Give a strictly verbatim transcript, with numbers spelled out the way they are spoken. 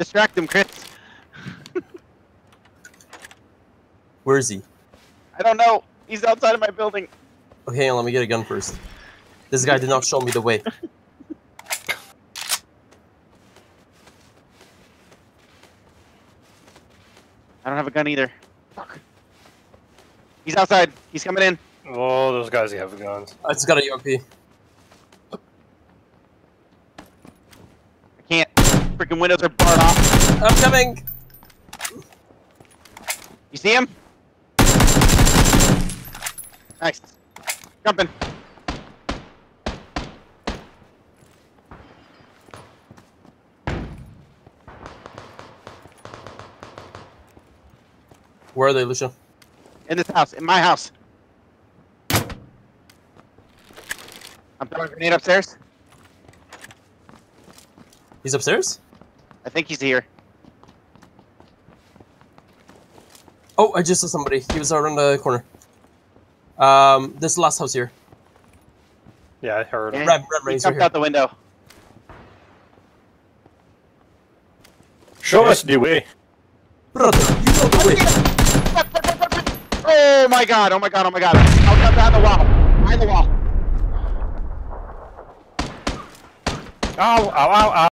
Distract him, Chris. Where is he? I don't know. He's outside of my building. Okay, hang on, let me get a gun first. This guy did not show me the way. I don't have a gun either. Fuck. He's outside. He's coming in. Oh, those guys have guns. I just got a U M P. I can't. Freaking windows are barred off. I'm coming! You see him? Nice. Jumping. Where are they, Lucia? In this house. In my house. I'm throwing a grenade upstairs. He's upstairs? I think he's here. Oh, I just saw somebody. He was around the corner. Um, this last house here. Yeah, I heard him. Yeah, Red, red he rays jumped right out the window. Show us the way. Brother, you know the way. Oh my god, oh my god, oh my god. I'll jump behind the wall. Behind the wall. Ow, ow, ow, ow.